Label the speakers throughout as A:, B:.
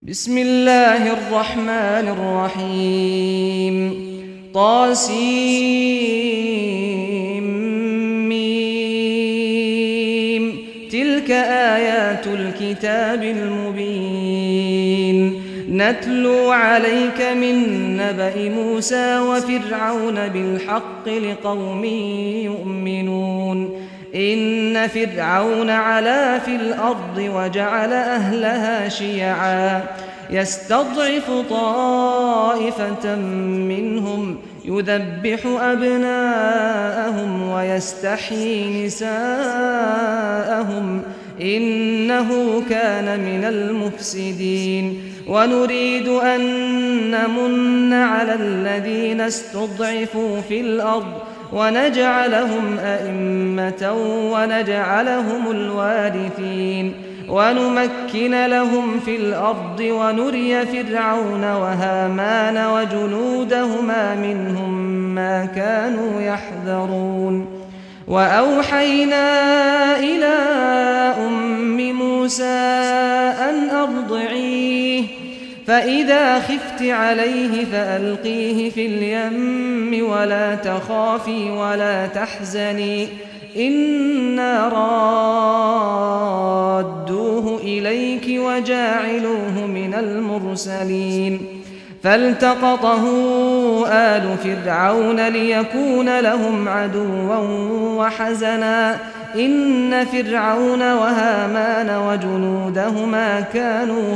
A: بسم الله الرحمن الرحيم طاسيم تلك آيات الكتاب المبين نتلو عليك من نبأ موسى وفرعون بالحق لقوم يؤمنون إن فرعون علا في الأرض وجعل أهلها شيعا يستضعف طائفة منهم يذبح أبناءهم ويستحيي نساءهم إنه كان من المفسدين ونريد أن نمن على الذين استضعفوا في الأرض ونجعلهم أئمة ونجعلهم الوارثين ونمكن لهم في الأرض ونري فرعون وهامان وجنودهما منهم ما كانوا يحذرون وأوحينا إلى أم موسى أن أرضعيه فإذا خفت عليه فألقيه في اليم ولا تخافي ولا تحزني إنا رادوه إليك وجاعلوه من المرسلين فالتقطه آل فرعون ليكون لهم عدوا وحزنا إن فرعون وهامان وجنودهما كانوا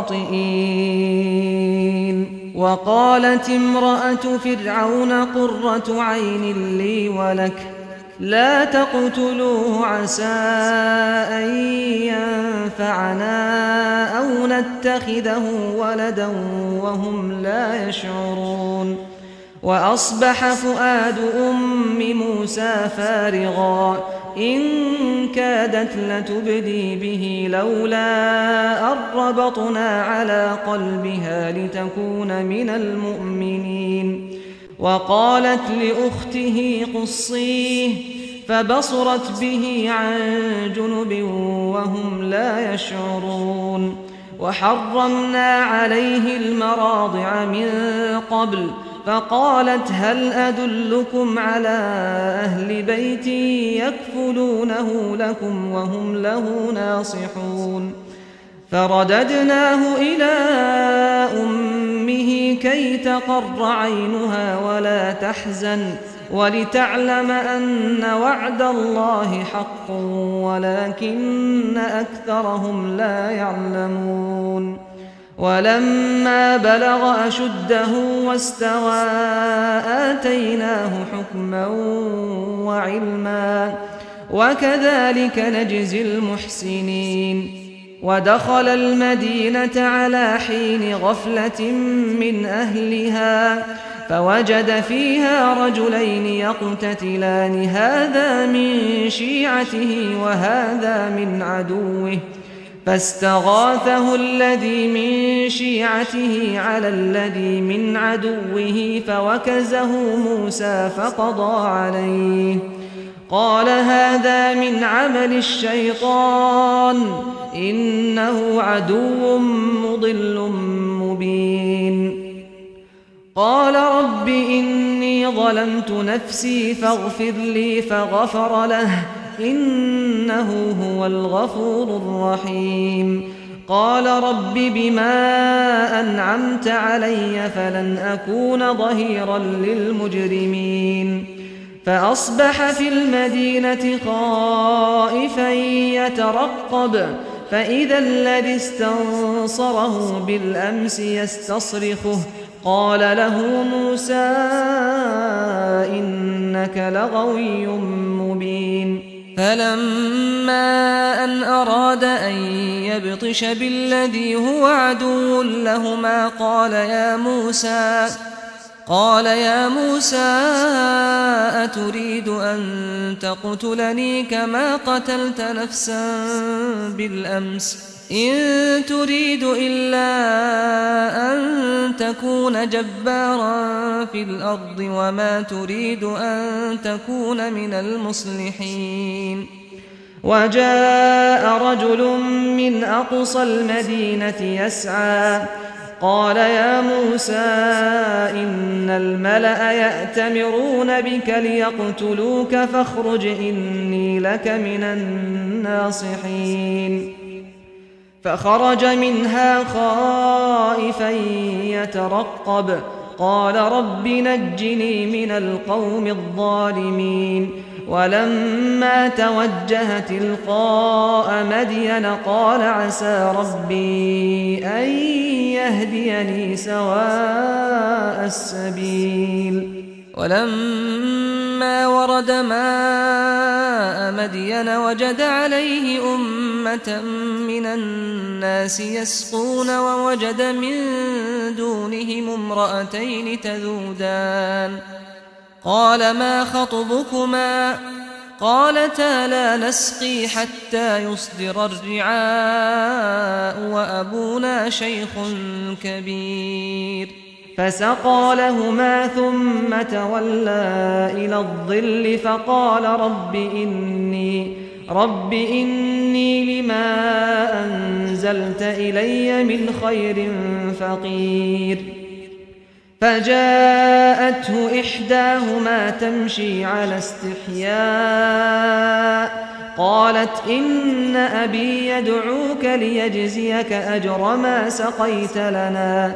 A: خاطئين وقالت امرأة فرعون قرة عين لي ولك لا تقتلوه عسى أن ينفعنا أو نتخذه ولدا وهم لا يشعرون وأصبح فؤاد أم موسى فارغا إن كادت لتبدي به لولا أن ربطنا على قلبها لتكون من المؤمنين وقالت لأخته قصيه فبصرت به عن جنب وهم لا يشعرون وحرمنا عليه المراضع من قبل فقالت هل أدلكم على أهل بيت يكفلونه لكم وهم له ناصحون فرددناه إلى أمه كي تقر عينها ولا تحزن ولتعلم أن وعد الله حق ولكن أكثرهم لا يعلمون ولما بلغ أشده واستوى آتيناه حكما وعلما وكذلك نجزي المحسنين ودخل المدينة على حين غفلة من أهلها فوجد فيها رجلين يقتتلان هذا من شيعته وهذا من عدوه فاستغاثه الذي من شيعته على الذي من عدوه فوكزه موسى فقضى عليه قال هذا من عمل الشيطان إنه عدو مضل مبين قال رب إني ظلمت نفسي فاغفر لي فغفر له إنه هو الغفور الرحيم قال رب بما أنعمت علي فلن أكون ظهيرا للمجرمين فأصبح في المدينة خائفا يترقب فإذا الذي استنصره بالأمس يستصرخه قال له موسى إنك لغوي مبين فلما أن أراد أن يبطش بالذي هو عدو لهما قال يا موسى أتريد أن تقتلني كما قتلت نفسا بالأمس إن تريد إلا أن تكون جبارا في الأرض وما تريد أن تكون من المصلحين وجاء رجل من أقصى المدينة يسعى قال يا موسى إن الملأ يأتمرون بك ليقتلوك فاخرج إني لك من الناصحين فخرج منها خائفا يترقب قال رب نجني من القوم الظالمين ولما توجه تلقاء مدين قال عسى ربي أن يهديني سواء السبيل ولما ورد ماء مدين وجد عليه أمة من الناس يسقون ووجد من دونهم امرأتين تذودان قال ما خطبكما قالتا لا نسقي حتى يصدر الرعاء وأبونا شيخ كبير فسقى لهما ثم تولى إلى الظل فقال رب إني لما أنزلت إلي من خير فقير فجاءته إحداهما تمشي على استحياء قالت إن أبي يدعوك ليجزيك أجر ما سقيت لنا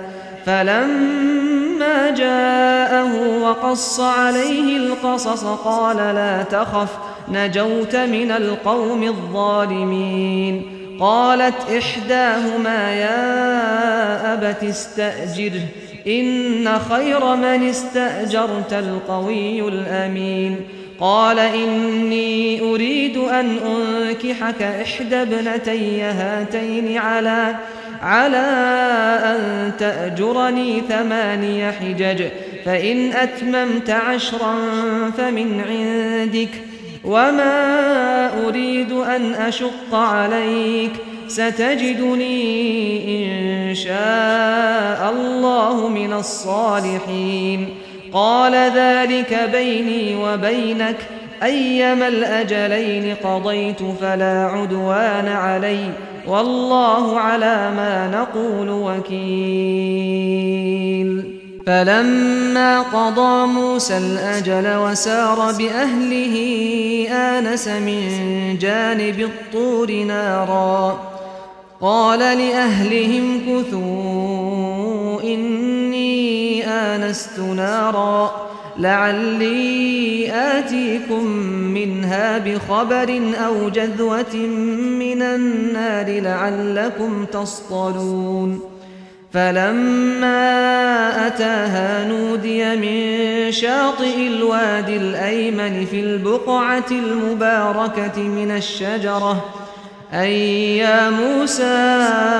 A: فلما جاءه وقص عليه القصص قال لا تخف نجوت من القوم الظالمين قالت إحداهما يا أبت استأجره إن خير من استأجرت القوي الأمين قال إني أريد أن أنكحك إحدى ابنتي هاتين على أن تأجرني 8 حجج فإن أتممت 10 فمن عندك وما أريد أن أشق عليك ستجدني إن شاء الله من الصالحين قال ذلك بيني وبينك أيما الأجلين قضيت فلا عدوان علي والله على ما نقول وكيل فلما قضى موسى الأجل وسار بأهله آنس من جانب الطور نارا قال لأهلهم كثوا إني آنست نارا لعلي آتيكم منها بخبر أو جذوة من النار لعلكم تصطلون فلما أتاها نودي من شاطئ الوادي الأيمن في البقعة المباركة من الشجرة أي يا موسى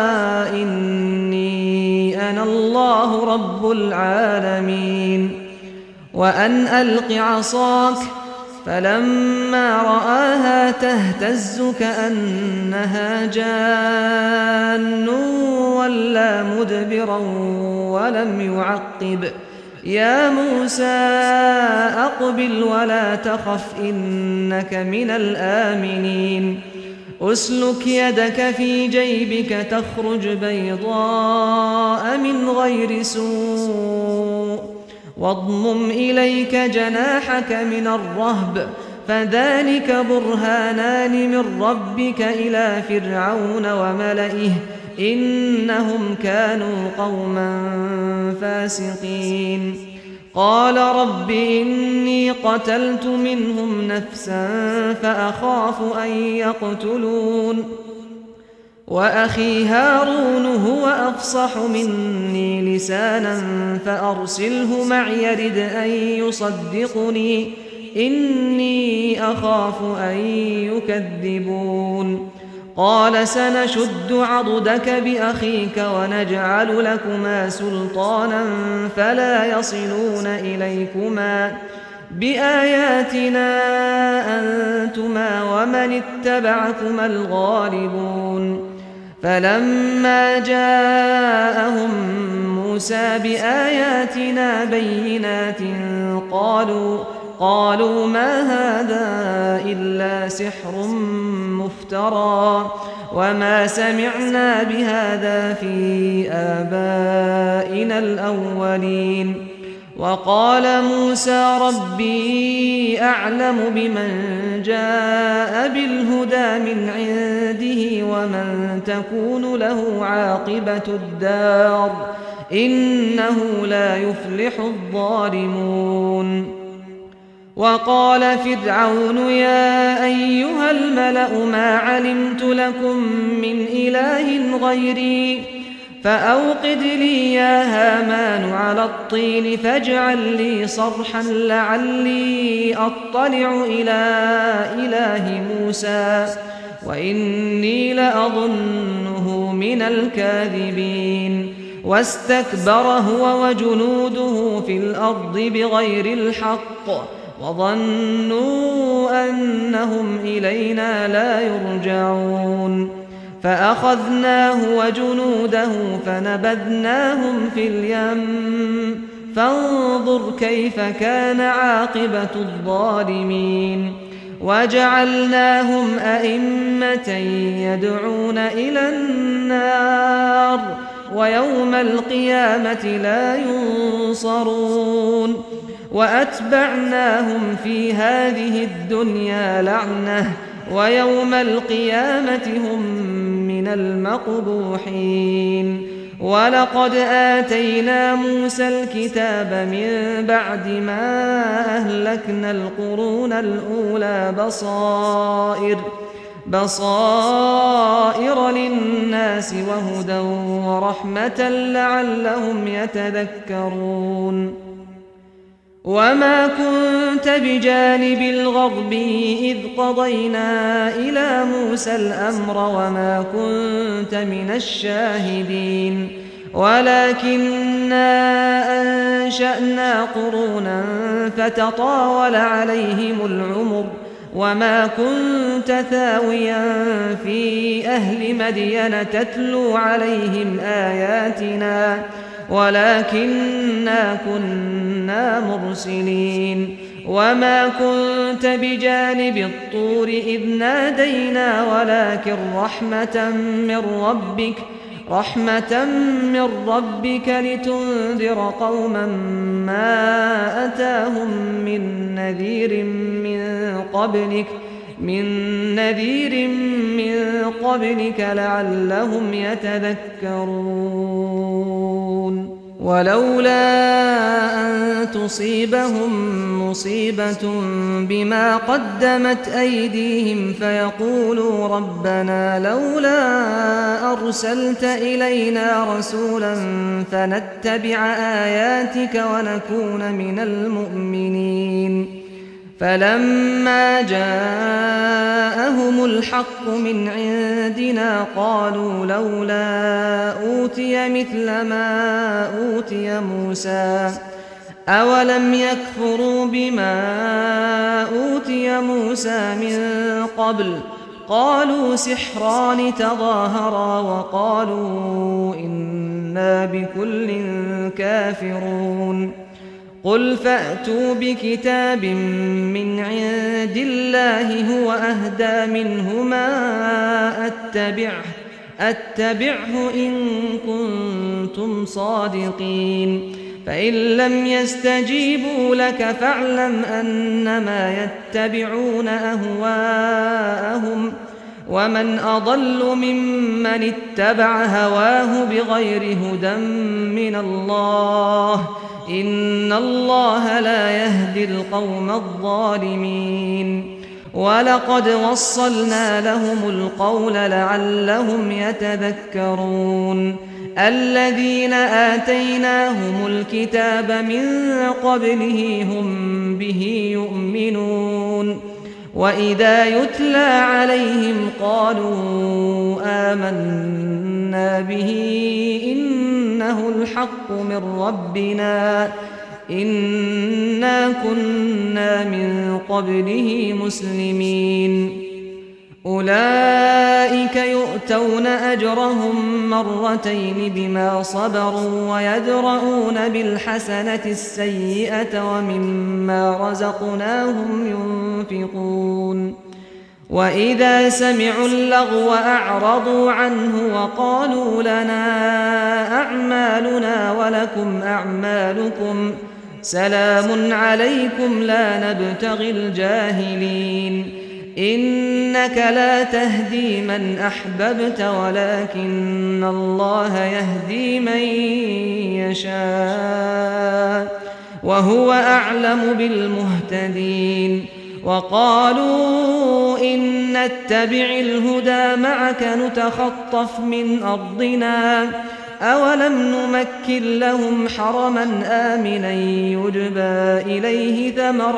A: إني أنا الله رب العالمين وأن ألق عصاك فلما رآها تهتز كأنها جان ولا مدبرا ولم يعقب يا موسى أقبل ولا تخف إنك من الآمنين أسلك يدك في جيبك تخرج بيضاء من غير سوء واضمم إليك جناحك من الرهب فذلك برهانان من ربك إلى فرعون وملئه إنهم كانوا قوما فاسقين قال رب إني قتلت منهم نفسا فأخاف أن يقتلون وأخي هارون هو أفصح مني لسانا فأرسله معي يرد أن يصدقني إني أخاف أن يكذبون قال سنشد عضدك بأخيك ونجعل لكما سلطانا فلا يصلون إليكما بآياتنا أنتما ومن اتبعكما الغالبون فلما جاءهم موسى بآياتنا بينات قالوا ما هذا إلا سحر مفترى وما سمعنا بهذا في آبائنا الأولين. وقال موسى ربي أعلم بمن جاء بالهدى من عنده ومن تكون له عاقبة الدار إنه لا يفلح الظالمون. وقال فرعون يا أيها الملأ ما علمت لكم من إله غيري فأوقد لي يا هامان على الطين فاجعل لي صرحا لعلي أطلع إلى إله موسى وإني لأظنه من الكاذبين. واستكبر هو وجنوده في الأرض بغير الحق وظنوا أنهم إلينا لا يرجعون. فأخذناه وجنوده فنبذناهم في اليم فانظر كيف كان عاقبة الظالمين. وجعلناهم أئمة يدعون إلى النار ويوم القيامة لا ينصرون. وأتبعناهم في هذه الدنيا لعنة ويوم القيامة هم من المقبوحين. ولقد آتينا موسى الكتاب من بعد ما أهلكنا القرون الأولى بصائر للناس وهدى ورحمة لعلهم يتذكرون. وما كنت بجانب الغرب إذ قضينا إلى موسى الأمر وما كنت من الشاهدين ولكننا أنشأنا قرونا فتطاول عليهم العمر وما كنت ثاويا في أهل مدين تتلو عليهم آياتنا ولكننا كنا مرسلين. وما كنت بجانب الطور إذ نادينا ولكن رحمة من ربك لتنذر قوما ما أتاهم من نذير من قبلك لعلهم يتذكرون. ولولا أن تصيبهم مصيبة بما قدمت أيديهم فيقولوا ربنا لولا أرسلت إلينا رسولا فنتبع آياتك ونكون من المؤمنين. فلما جاءهم الحق من عندنا قالوا لولا أوتي مثل ما أوتي موسى أولم يكفروا بما أوتي موسى من قبل قالوا سحران تظاهرا وقالوا إنا بكل كافرون. قل فأتوا بكتاب من عند الله هو أهدى منهما أتبعه إن كنتم صادقين. فإن لم يستجيبوا لك فاعلم أنما يتبعون أهواءهم ومن أضل ممن اتبع هواه بغير هدى من الله إن الله لا يهدي القوم الظالمين. ولقد وصلنا لهم القول لعلهم يتذكرون. الذين آتيناهم الكتاب من قبله هم به يؤمنون وإذا يتلى عليهم قالوا آمنا به إنه الحق من ربنا إنا كنا من قبله مسلمين. أولئك يؤتون أجرهم مرتين بما صبروا ويدرؤون بالحسنة السيئة ومما رزقناهم ينفقون. وإذا سمعوا اللغو أعرضوا عنه وقالوا لنا أعمالنا ولكم أعمالكم سلام عليكم لا نبتغي الجاهلين إنك لا تهدي من أحببت ولكن الله يهدي من يشاء وهو أعلم بالمهتدين وقالوا إن نتبع الهدى معك نتخطف من أرضنا أولم نمكن لهم حرما آمنا يجبى إليه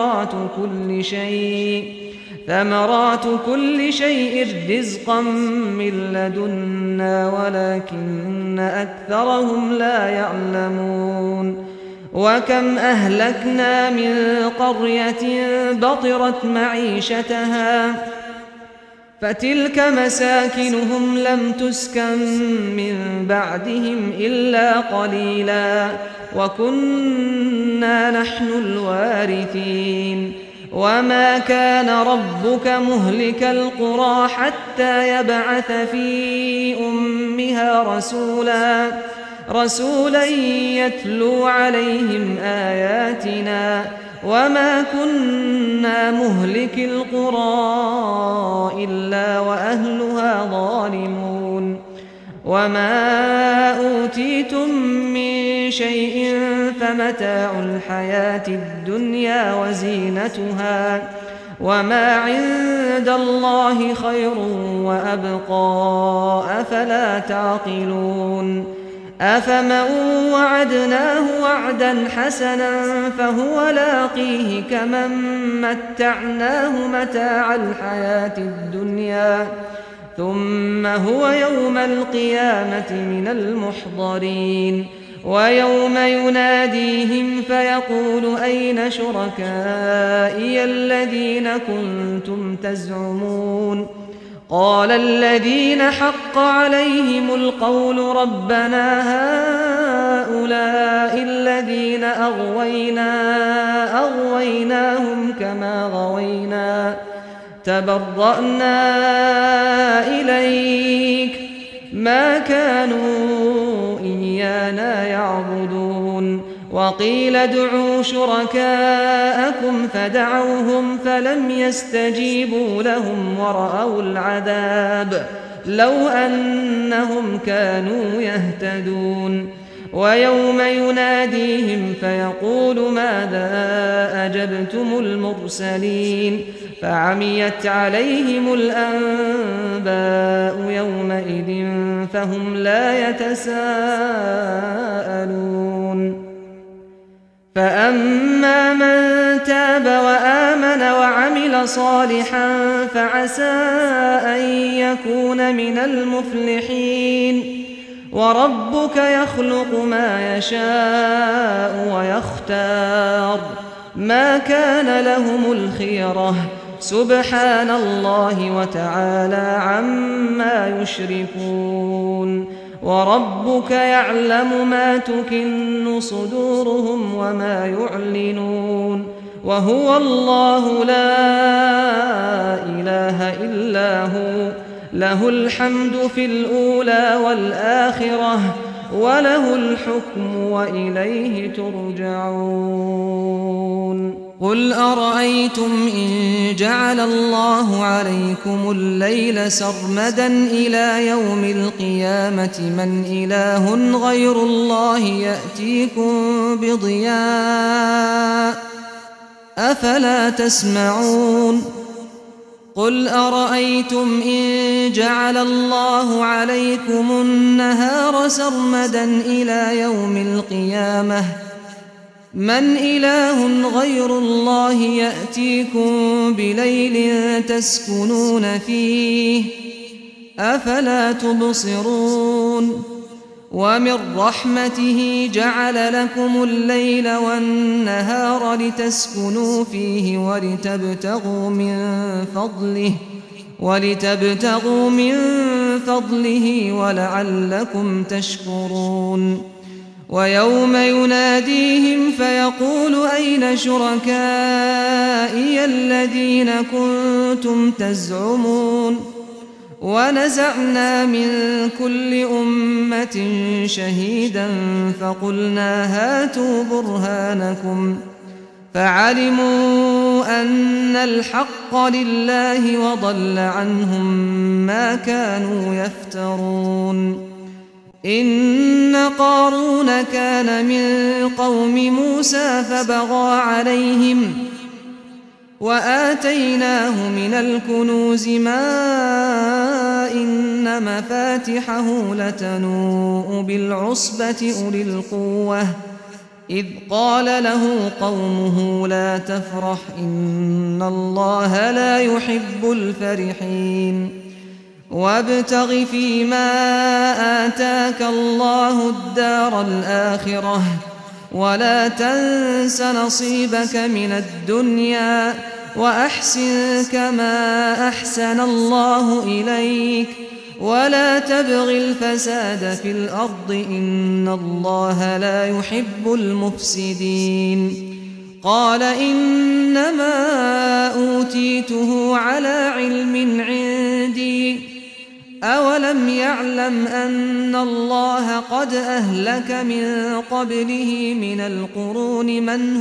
A: ثمرات كل شيء رزقا من لدنا ولكن أكثرهم لا يعلمون وكم أهلكنا من قرية بطرت معيشتها فتلك مساكنهم لم تسكن من بعدهم إلا قليلا وكنا نحن الوارثين وما كان ربك مهلك القرى حتى يبعث في أمها رسولا يتلو عليهم آياتنا وما كنا مهلك القرى إلا وأهلها ظالمون وما أوتيتم من شيء فمتاع الحياة الدنيا وزينتها وما عند الله خير وأبقى أفلا تعقلون أفمن وعدناه وعدا حسنا فهو لاقيه كمن متعناه متاع الحياة الدنيا ثم هو يوم القيامة من المحضرين ويوم يناديهم فيقول أين شركائي الذين كنتم تزعمون قال الذين حق عليهم القول ربنا هؤلاء الذين أغويناهم كما غوينا تبرأنا إليك ما كانوا إيانا يعبدون وقيل ادعوا شركاءكم فدعوهم فلم يستجيبوا لهم ورأوا العذاب لو أنهم كانوا يهتدون ويوم يناديهم فيقول ماذا أجبتم المرسلين فعميت عليهم الأنباء يومئذ فهم لا يتساءلون فأما من تاب وآمن وعمل صالحا فعسى أن يكون من المفلحين وربك يخلق ما يشاء ويختار ما كان لهم الخيرة سبحان الله وتعالى عما يشركون وربك يعلم ما تكن صدورهم وما يعلنون وهو الله لا إله إلا هو له الحمد في الأولى والآخرة وله الحكم وإليه ترجعون قل أرأيتم إن جعل الله عليكم الليل سرمدا إلى يوم القيامة من إله غير الله يأتيكم بضياء أفلا تسمعون قل أرأيتم إن جعل الله عليكم النهار سرمدا إلى يوم القيامة من إله غير الله يأتيكم بليل تسكنون فيه أفلا تبصرون ومن رحمته جعل لكم الليل والنهار لتسكنوا فيه ولتبتغوا من فضله ولعلكم تشكرون ويوم يناديهم فيقول أين شركائي الذين كنتم تزعمون ونزعنا من كل أمة شهيدا فقلنا هاتوا برهانكم فعلموا أن الحق لله وضل عنهم ما كانوا يفترون إن قارون كان من قوم موسى فبغى عليهم وآتيناه من الكنوز ما إن مفاتحه لتنوء بالعصبة أولي القوة إذ قال له قومه لا تفرح إن الله لا يحب الفرحين وابتغ فيما آتاك الله الدار الآخرة ولا تنس نصيبك من الدنيا وأحسن كما أحسن الله إليك ولا تبغ الفساد في الأرض إن الله لا يحب المفسدين قال إنما أوتيته على علم عندي أولم يعلم أن الله قد أهلك من قبله من القرون من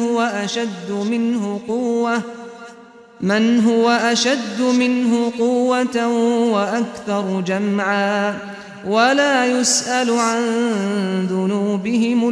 A: هو أشد منه قوة وأكثر جمعا ولا يسأل عن ذنوبهم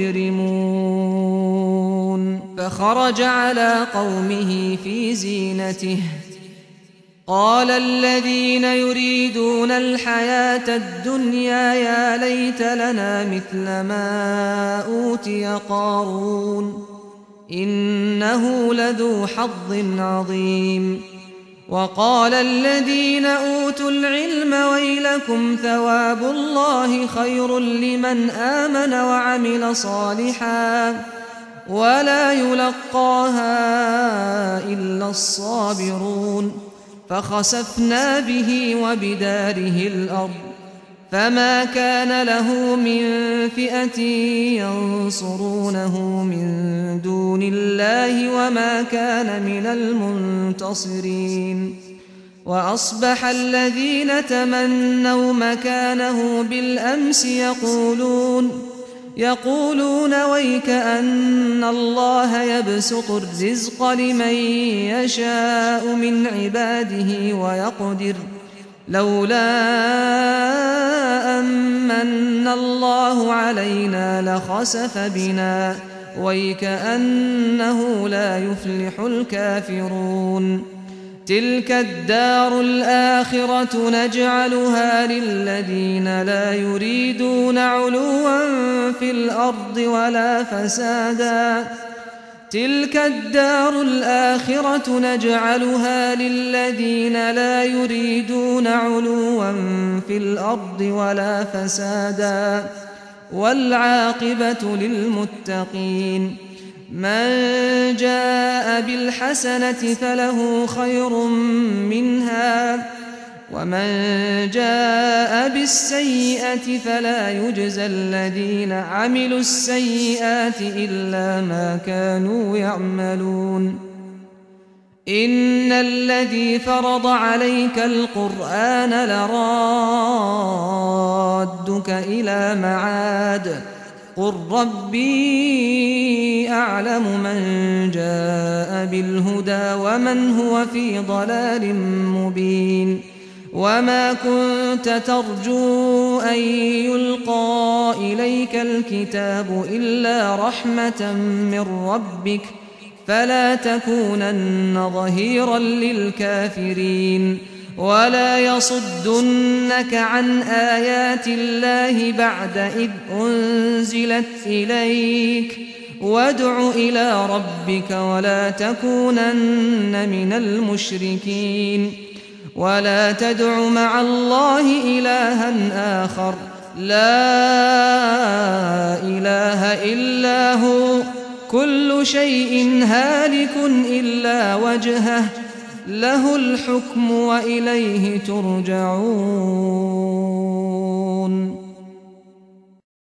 A: المجرمون فخرج على قومه في زينته قال الذين يريدون الحياة الدنيا يا ليت لنا مثل ما أوتي قارون إنه لذو حظ عظيم وقال الذين أوتوا العلم ويلكم ثواب الله خير لمن آمن وعمل صالحا ولا يلقاها إلا الصابرون فخسفنا به وبداره الأرض فما كان له من فئة ينصرونه من دون الله وما كان من المنتصرين وأصبح الذين تمنوا مكانه بالأمس يقولون ويك أن الله يبسط الرزق لمن يشاء من عباده ويقدر لولا أمن الله علينا لخسف بنا ويك أنه لا يفلح الكافرون تلك الدار الآخرة نجعلها للذين لا يريدون علوا في الأرض ولا فسادا تلك الدار الآخرة نجعلها للذين لا يريدون علوا في الأرض ولا فسادا والعاقبة للمتقين من جاء بالحسنة فله خير منها ومن جاء بالسيئة فلا يجزى الذين عملوا السيئات إلا ما كانوا يعملون إن الذي فرض عليك القرآن لرادك إلى معاد قل ربي أعلم من جاء بالهدى ومن هو في ضلال مبين وما كنت ترجو أن يلقى إليك الكتاب إلا رحمة من ربك فلا تكونن ظهيرا للكافرين ولا يصدنك عن آيات الله بعد إذ أنزلت إليك وادع إلى ربك ولا تكونن من المشركين ولا تدع مع الله إلها آخر لا إله إلا هو كل شيء هالك إلا وجهه له الحكم وإليه ترجعون